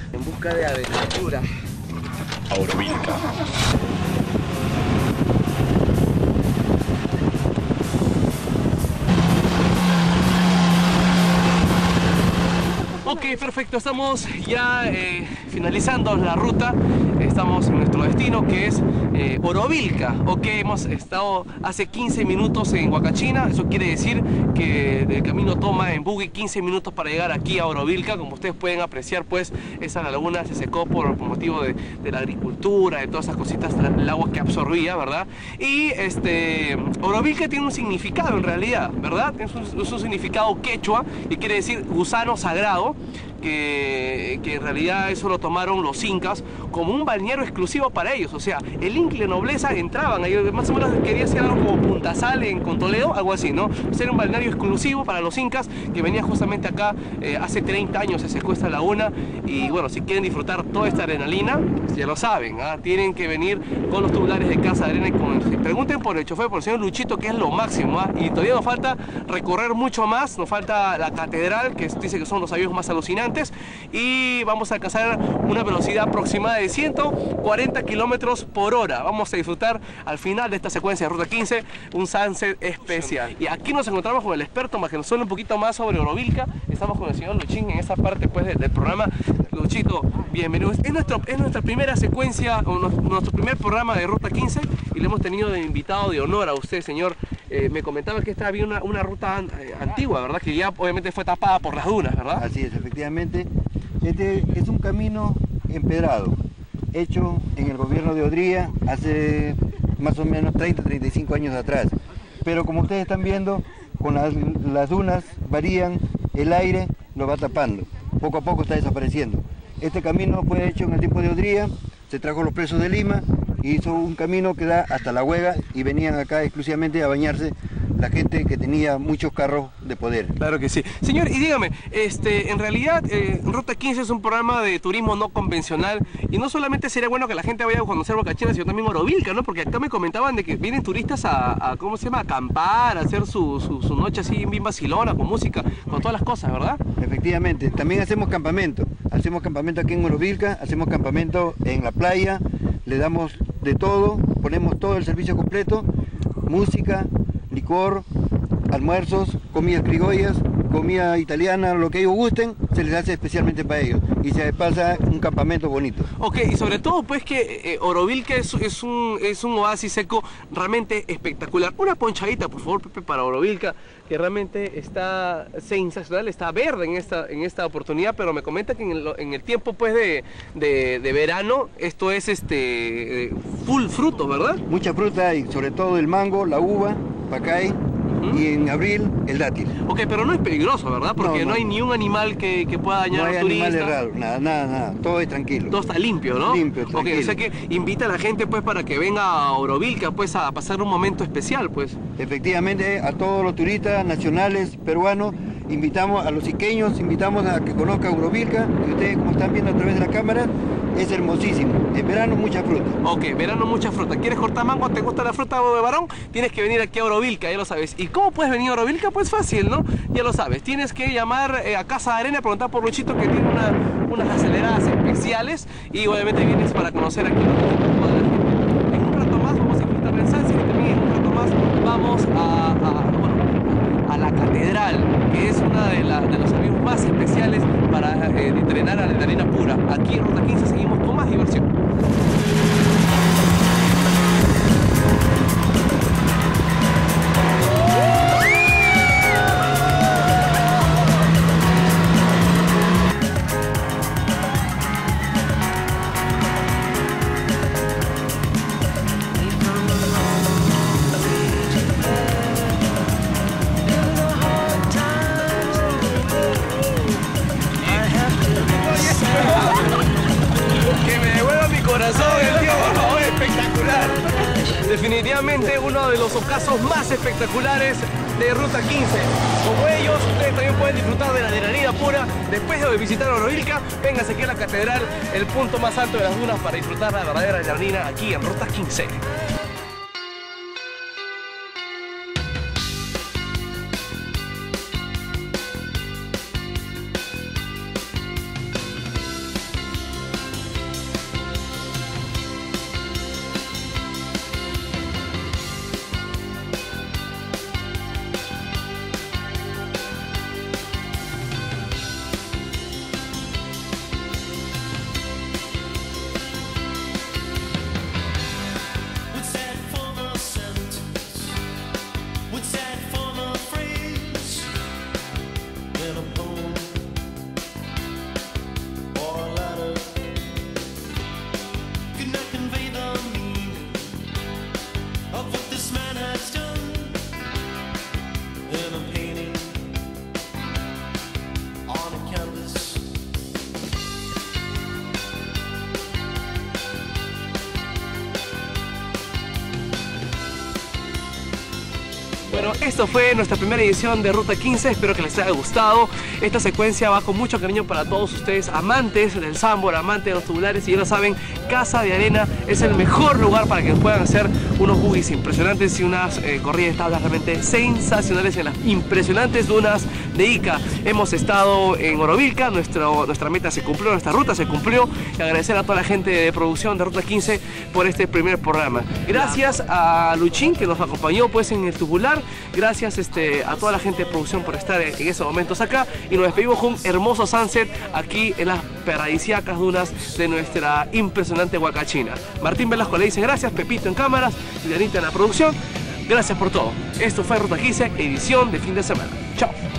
en busca de aventura. Aurovilca. Ok, perfecto, estamos ya finalizando la ruta. Estamos en nuestro destino, que es Aurovilca. Ok, hemos estado hace 15 minutos en Huacachina. Eso quiere decir que el camino toma en buggy 15 minutos para llegar aquí a Aurovilca. Como ustedes pueden apreciar, pues esa laguna se secó por motivo de la agricultura, de todas esas cositas, el agua que absorbía, ¿verdad? Y Aurovilca tiene un significado en realidad, ¿verdad? Es un significado quechua y quiere decir gusano sagrado. Que en realidad eso lo tomaron los incas como un balneario exclusivo para ellos. O sea, el inca y la nobleza entraban ahí, más o menos quería ser algo como Punta Sal con Toledo, algo así, ¿no? Ser un balneario exclusivo para los incas que venía justamente acá. Hace 30 años se secó esta laguna y bueno, si quieren disfrutar toda esta adrenalina, ya lo saben, tienen que venir con los tubulares de Casa de Arena y pregunten por el chofer, por el señor Luchito, que es lo máximo, y todavía nos falta recorrer mucho más. Nos falta la catedral, que dice que son los aviones más alucinantes, y vamos a alcanzar una velocidad aproximada de 140 kilómetros por hora. Vamos a disfrutar al final de esta secuencia de Ruta 15 un sunset especial. Y aquí nos encontramos con el experto, más que nos suene un poquito más sobre Aurovilca. Estamos con el señor Luchín en esa parte pues del programa. Luchito, bienvenido. Es nuestra primera secuencia, nuestro primer programa de Ruta 15, y le hemos tenido de invitado de honor a usted, señor. Me comentaba que esta había una ruta antigua, ¿verdad? Que ya obviamente fue tapada por las dunas, ¿verdad? Así es, efectivamente. Este es un camino empedrado, hecho en el gobierno de Odría hace más o menos 30-35 años atrás. Pero como ustedes están viendo, con las dunas varían, el aire lo va tapando. Poco a poco está desapareciendo. Este camino fue hecho en el tiempo de Odría, se trajo los presos de Lima, hizo un camino que da hasta La Huega y venían acá exclusivamente a bañarse la gente que tenía muchos carros de poder. Claro que sí. Señor, y dígame, en realidad Ruta 15 es un programa de turismo no convencional, y no solamente sería bueno que la gente vaya a conocer Huacachina, sino también Aurovilca, ¿no? Porque acá me comentaban de que vienen turistas a ¿cómo se llama? A acampar, a hacer su noche así bien vacilona, con música, con todas las cosas, ¿verdad? Efectivamente, también hacemos campamento aquí en Aurovilca, hacemos campamento en la playa, le damos de todo, ponemos todo el servicio completo, música, licor, almuerzos, comidas criollas, comida italiana, lo que ellos gusten, se les hace especialmente para ellos y se pasa un campamento bonito. Ok, y sobre todo pues que Aurovilca es un oasis seco realmente espectacular. Una ponchadita, por favor, Pepe, para Aurovilca, que realmente está sensacional, está verde en esta oportunidad, pero me comenta que en el tiempo pues de verano esto es full fruto, ¿verdad? Mucha fruta y sobre todo el mango, la uva, pacay, y en abril el dátil. Ok, pero no es peligroso, ¿verdad? Porque no hay ni un animal que pueda dañar a los turistas. No hay animales raros, nada, todo es tranquilo. Todo está limpio, ¿no? Limpio, tranquilo. Ok, o sea que invita a la gente pues para que venga a Aurovilca pues a pasar un momento especial, pues. Efectivamente, a todos los turistas nacionales, peruanos, invitamos a los iqueños, invitamos a que conozcan Aurovilca, y ustedes como están viendo a través de la cámara, es hermosísimo. En verano mucha fruta. Ok, verano mucha fruta. ¿Quieres cortar mango? ¿Te gusta la fruta de varón? Tienes que venir aquí a Aurovilca, ya lo sabes. ¿Y cómo puedes venir a Aurovilca? Pues fácil, ¿no? Ya lo sabes. Tienes que llamar a Casa de Arena, preguntar por Luchito, que tiene unas aceleradas especiales, y obviamente vienes para conocer aquí en un rato más vamos a disfrutar del sunset, y también en un rato más vamos a la catedral, que es una de los aviones más especiales para entrenar adrenalina pura. Aquí en Ruta 15 seguimos con más diversión. Definitivamente uno de los ocasos más espectaculares de Ruta 15. Como ellos, ustedes también pueden disfrutar de la adrenalina pura. Después de visitar Aurovilca, vénganse aquí a la catedral, el punto más alto de las dunas, para disfrutar la verdadera adrenalina aquí en Ruta 15. Bueno, esto fue nuestra primera edición de Ruta 15, espero que les haya gustado. Esta secuencia va con mucho cariño para todos ustedes, amantes del sandboard, amantes de los tubulares, y ya lo saben, Casa de Arena es el mejor lugar para que puedan hacer unos buggies impresionantes y unas corridas de tablas realmente sensacionales en las impresionantes dunas de Ica. Hemos estado en Orovilca, nuestra meta se cumplió, nuestra ruta se cumplió, y agradecer a toda la gente de producción de Ruta 15 por este primer programa. Gracias a Luchín, que nos acompañó pues en el tubular. Gracias a toda la gente de producción por estar en esos momentos acá, y nos despedimos con un hermoso sunset aquí en las paradisíacas dunas de nuestra impresionante Huacachina. Martín Velasco le dice gracias, Pepito en cámaras, Lilianita en la producción. Gracias por todo. Esto fue Ruta 15, edición de fin de semana. Chao.